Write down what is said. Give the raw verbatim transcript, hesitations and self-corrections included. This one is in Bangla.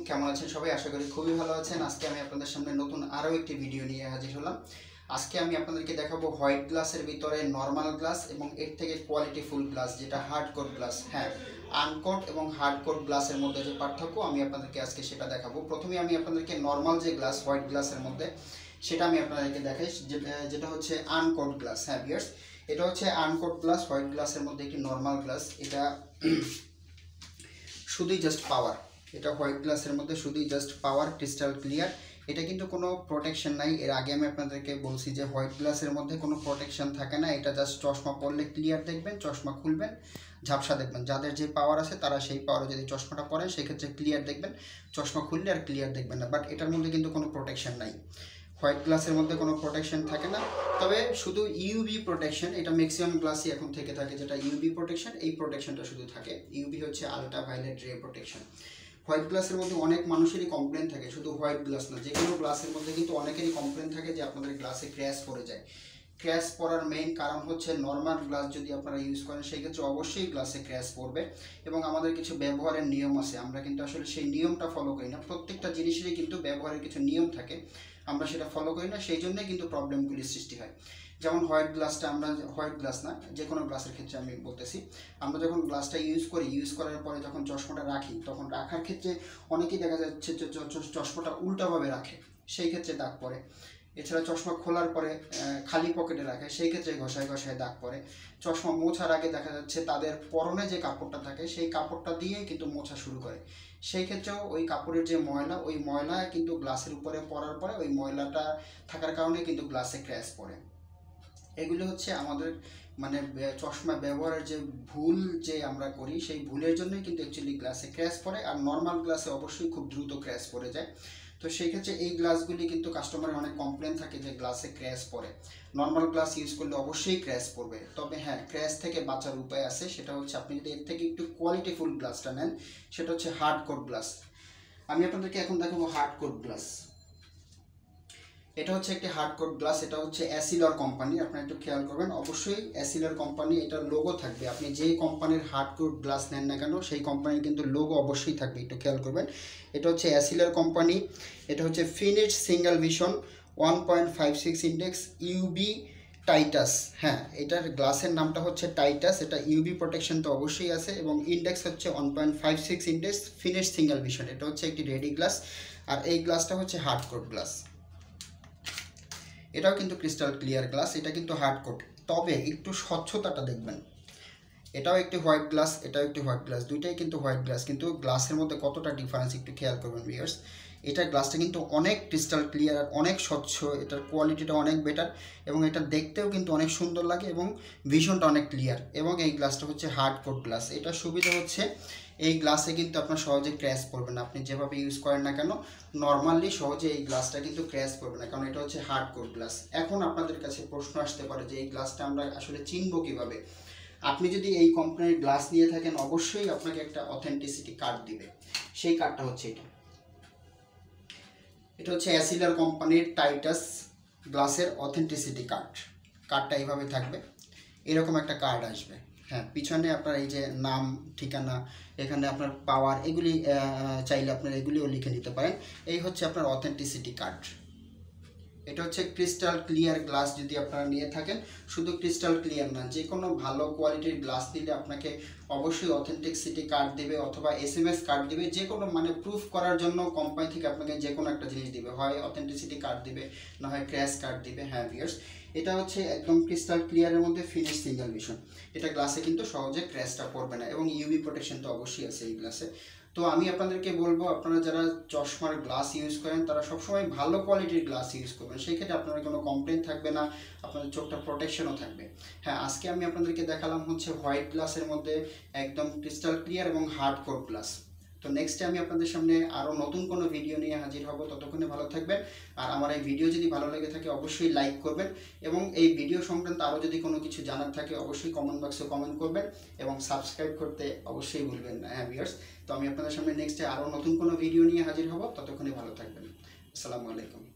কেমন আছেন সবাই? আশা করি খুবই ভালো আছেন। আজকে আমি আপনাদের সামনে নতুন আরও একটি ভিডিও নিয়ে হাজির হলাম। আজকে আমি আপনাদেরকে দেখাবো হোয়াইট গ্লাসের ভিতরে নর্মাল গ্লাস এবং এর থেকে কোয়ালিটি ফুল গ্লাস, যেটা হার্ড কোট গ্লাস। হ্যাঁ, আনকোট এবং হার্ড কোট গ্লাসের মধ্যে যে পার্থক্য আমি আপনাদেরকে আজকে সেটা দেখাবো। প্রথমে আমি আপনাদেরকে নর্মাল যে গ্লাস হোয়াইট গ্লাসের মধ্যে সেটা আমি আপনাদেরকে দেখাই, যেটা হচ্ছে আনকোট গ্লাস। হ্যাঁ ভিউয়ার্স, এটা হচ্ছে আনকোট গ্লাস হোয়াইট গ্লাসের মধ্যে একটি নর্মাল গ্লাস। এটা শুধুই জাস্ট পাওয়ার, এটা হোয়াইট গ্লাসের মধ্যে শুধুই জাস্ট পাওয়ার, ক্রিস্টাল ক্লিয়ার। এটা কিন্তু কোনো প্রোটেকশন নাই। এর আগে আমি আপনাদেরকে বলছি যে হোয়াইট গ্লাসের মধ্যে কোনো প্রোটেকশন থাকে না। এটা জাস্ট চশমা পরলে ক্লিয়ার দেখবেন, চশমা খুলবেন ঝাপসা দেখবেন। যাদের যে পাওয়ার আছে তারা সেই পাওয়ারে যদি চশমাটা পরেন সেক্ষেত্রে ক্লিয়ার দেখবেন, চশমা খুললে আর ক্লিয়ার দেখবেন না। বাট এটার মধ্যে কিন্তু কোনো প্রোটেকশন নাই। হোয়াইট গ্লাসের মধ্যে কোনো প্রোটেকশন থাকে না, তবে শুধু ইউভি প্রোটেকশন। এটা ম্যাক্সিমাম গ্লাসই এখন থেকে থাকে, যেটা ইউভি প্রোটেকশন। এই প্রোটেকশনটা শুধু থাকে। ইউভি হচ্ছে ultra violet ray protection. White গ্লাসের মধ্যে অনেক মানুষেরই কমপ্লেন থাকে, শুধু হোয়াইট গ্লাস না, যে কোনো গ্লাসের মধ্যে কিন্তু অনেকেরই কমপ্লেন থাকে যে আপনাদের গ্লাসে ক্র্যাশ পড়ে যায়। ক্র্যাশ পড়ার মেইন কারণ হচ্ছে নর্মাল গ্লাস যদি আপনারা ইউজ করেন সেই ক্ষেত্রে অবশ্যই গ্লাসে ক্র্যাশ পড়বে। এবং আমাদের কিছু ব্যবহারের নিয়ম আছে, আমরা কিন্তু আসলে সেই নিয়মটা ফলো করি না। প্রত্যেকটা জিনিসেরই কিন্তু ব্যবহারের কিছু নিয়ম থাকে, আমরা সেটা ফলো করি না, সেই জন্যই কিন্তু প্রবলেমগুলি সৃষ্টি হয়। যেমন হোয়াইট গ্লাসটা আমরা, হোয়াইট গ্লাস না, যে কোনো গ্লাসের ক্ষেত্রে আমি বলতেছি, আমরা যখন গ্লাসটা ইউজ করি, ইউজ করার পরে যখন চশমাটা রাখি, তখন রাখার ক্ষেত্রে অনেকেই দেখা যাচ্ছে যে চশমাটা উল্টাভাবে রাখে, সেই ক্ষেত্রে দাগ পড়ে। এছাড়া চশমা খোলার পরে খালি পকেটে রাখে, সেই ক্ষেত্রে ঘষায় ঘষায় দাগ পড়ে। চশমা মোছার আগে দেখা যাচ্ছে তাদের পরনে যে কাপড়টা থাকে সেই কাপড়টা দিয়েই কিন্তু মোছা শুরু করে, সেই ক্ষেত্রেও ওই কাপড়ের যে ময়লা, ওই ময়লা কিন্তু গ্লাসের উপরে পড়ার পরে ওই ময়লাটা থাকার কারণে কিন্তু গ্লাসে ক্র্যাশ পড়ে। এগুলো হচ্ছে আমাদের মানে চশমা ব্যবহারের যে ভুল যে আমরা করি, সেই ভুলের জন্যই কিন্তু অ্যাকচুয়ালি গ্লাসে ক্র্যাশ পড়ে। আর নর্মাল গ্লাসে অবশ্যই খুব দ্রুত ক্র্যাশ পড়ে যায়। তো সেই ক্ষেত্রে এই গ্লাসগুলি কিন্তু কাস্টমারের অনেক কমপ্লেন থাকে যে গ্লাসে ক্র্যাশ পড়ে। নর্মাল গ্লাস ইউজ করলে অবশ্যই ক্র্যাশ পড়বে, তবে হ্যাঁ, ক্র্যাশ থেকে বাঁচার উপায় আছে। সেটা হচ্ছে আপনি যদি এর থেকে একটু কোয়ালিটিফুল গ্লাসটা নেন, সেটা হচ্ছে হার্ড কোট গ্লাস। আমি আপনাদেরকে এখন দেখাবো হার্ড কোট গ্লাস। এটা হচ্ছে একটি হার্ড কোট গ্লাস। এটা হচ্ছে অ্যাসিলর কোম্পানি, আপনারা একটু খেয়াল করবেন। অবশ্যই অ্যাসিলর কোম্পানি, এটার লোগো থাকবে। আপনি যে কোম্পানির হার্ড কোট গ্লাস নেন না কেন, সেই কোম্পানির কিন্তু লোগো অবশ্যই থাকবে, একটু খেয়াল করবেন। এটা হচ্ছে অ্যাসিলর কোম্পানি। এটা হচ্ছে finish single vision one point five six index UV টাইটাস। হ্যাঁ, এটার গ্লাসের নামটা হচ্ছে টাইটাস। এটা ইউবি প্রোটেকশন তো অবশ্যই আছে, এবং ইন্ডেক্স হচ্ছে one point five six index, finish single vision. এটা হচ্ছে একটি রেডি গ্লাস, আর এই গ্লাসটা হচ্ছে হার্ড কোট গ্লাস। এটাও কিন্তু ক্রিস্টাল ক্লিয়ার গ্লাস, এটা কিন্তু হার্ড কোট, তবে একটু স্বচ্ছতাটা দেখবেন। এটাও একটি হোয়াইট গ্লাস, এটাও একটি হোয়াইট গ্লাস, দুইটাই কিন্তু হোয়াইট গ্লাস, কিন্তু গ্লাসের মধ্যে কতটা ডিফারেন্স একটু খেয়াল করবেন ভিউয়ার্স। এটার গ্লাসটা কিন্তু অনেক ক্রিস্টাল ক্লিয়ার আর অনেক স্বচ্ছ, এটার কোয়ালিটিটা অনেক বেটার, এবং এটা দেখতেও কিন্তু অনেক সুন্দর লাগে, এবং ভিশনটা অনেক ক্লিয়ার। এবং এই গ্লাসটা হচ্ছে হার্ড কোট গ্লাস। এটার সুবিধা হচ্ছে এই গ্লাসে কিন্তু আপনার সহজে ক্র্যাশ পড়বে না। আপনি যেভাবে ইউজ করেন না কেন, নর্মালি সহজে এই গ্লাসটা কিন্তু ক্র্যাশ পড়বে না, কারণ এটা হচ্ছে হার্ড কোট গ্লাস। এখন আপনাদের কাছে প্রশ্ন আসতে পারে যে এই গ্লাসটা আমরা আসলে চিনব কীভাবে? আপনি যদি এই কোম্পানির গ্লাস নিয়ে থাকেন, অবশ্যই আপনাকে একটা অথেন্টিসিটি কার্ড দিবে। সেই কার্ডটা হচ্ছে এটা। এটা হচ্ছে অ্যাসিলার কোম্পানির টাইটাস গ্লাসের অথেন্টিসিটি কার্ড। কার্ডটা এইভাবে থাকবে, এরকম একটা কার্ড আসবে। হ্যাঁ, পিছনে আপনার এই যে নাম, ঠিকানা, এখানে আপনার পাওয়ার, এগুলি চাইলে আপনার এগুলিও লিখে নিতে পারেন। এই হচ্ছে আপনার অথেন্টিসিটি কার্ড। এটা হচ্ছে ক্রিস্টাল ক্লিয়ার গ্লাস। যদি আপনারা নিয়ে থাকেন, শুধু ক্রিস্টাল ক্লিয়ার না, যে কোনো ভালো কোয়ালিটির গ্লাস দিলে আপনাকে অবশ্যই অথেন্টিসিটি কার্ড দেবে, অথবা এস এম এস কার্ড দিবে। যে কোনো মানে প্রুফ করার জন্য কোম্পানি থেকে আপনাকে যে কোনো একটা জিনিস দিবে, হয় অথেন্টিসিটি কার্ড দিবে, না হয় ক্র্যাশ কার্ড দিবে। হ্যাঁ ভিউয়ার্স, এটা হচ্ছে একদম ক্রিস্টাল ক্লিয়ারের মধ্যে ফিনিশ সিঙ্গেল ভিশন। এটা গ্লাসে কিন্তু সহজে ক্র্যাশটা পড়বে না, এবং ইউভি প্রোটেকশন তো অবশ্যই আছে এই গ্লাসে। তো আমি আপনাদেরকে বলবো, আপনারা যারা চশমার গ্লাস ইউজ করেন তারা সবসময় ভালো কোয়ালিটির গ্লাস ইউজ করবেন, সেই ক্ষেত্রে আপনারা কোনো কমপ্লেন থাকবে না, আপনাদের চোখটা প্রোটেকশনও থাকবে। হ্যাঁ, আজকে আমি আপনাদেরকে দেখালাম হচ্ছে হোয়াইট গ্লাসের মধ্যে একদম ক্রিস্টাল ক্লিয়ার এবং হার্ড কোট গ্লাস। তো নেক্সটে আমি আপনাদের সামনে আরও নতুন কোনো ভিডিও নিয়ে হাজির হব। ততক্ষণে ভালো থাকবেন। আর আমার এই ভিডিও যদি ভালো লেগে থাকে অবশ্যই লাইক করবেন, এবং এই ভিডিও সংক্রান্ত আরও যদি কোনো কিছু জানার থাকে অবশ্যই কমেন্ট বক্সে কমেন্ট করবেন, এবং সাবস্ক্রাইব করতে অবশ্যই ভুলবেন না। হ্যাঁ ভিউয়ার্স, তো আমি আপনাদের সামনে নেক্সটে আরও নতুন কোনো ভিডিও নিয়ে হাজির হব। ততক্ষণে ভালো থাকবেন। আসসালামু আলাইকুম।